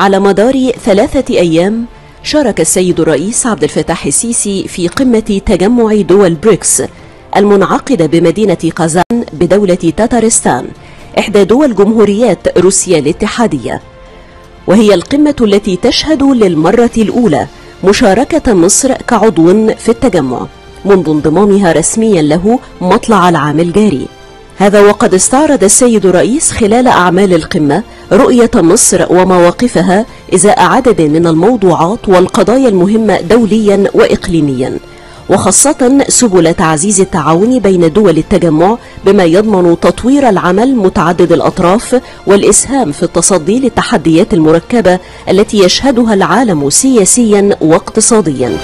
على مدار 3 أيام شارك السيد الرئيس عبد الفتاح السيسي في قمة تجمع دول بريكس المنعقدة بمدينة قازان بدولة تتارستان إحدى دول جمهوريات روسيا الاتحادية، وهي القمة التي تشهد للمرة الأولى مشاركة مصر كعضو في التجمع منذ انضمامها رسميا له مطلع العام الجاري. هذا وقد استعرض السيد الرئيس خلال أعمال القمة رؤية مصر ومواقفها إزاء عدد من الموضوعات والقضايا المهمة دوليا وإقليميا، وخاصة سبل تعزيز التعاون بين دول التجمع بما يضمن تطوير العمل متعدد الأطراف والإسهام في التصدي للتحديات المركبة التي يشهدها العالم سياسيا واقتصاديا.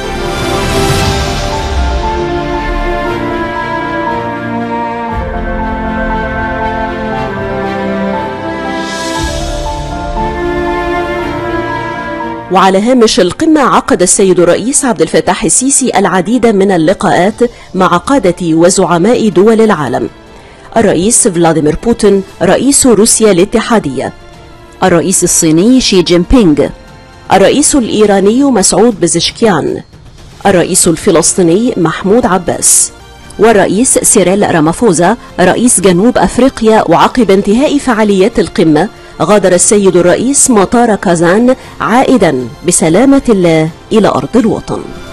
وعلى هامش القمة عقد السيد الرئيس عبد الفتاح السيسي العديد من اللقاءات مع قادة وزعماء دول العالم: الرئيس فلاديمير بوتين رئيس روسيا الاتحادية، الرئيس الصيني شي جين بينغ، الرئيس الإيراني مسعود بزشكيان، الرئيس الفلسطيني محمود عباس، والرئيس سيريل رامافوزا رئيس جنوب أفريقيا. وعقب انتهاء فعاليات القمة غادر السيد الرئيس مطار قازان عائدا بسلامة الله إلى أرض الوطن.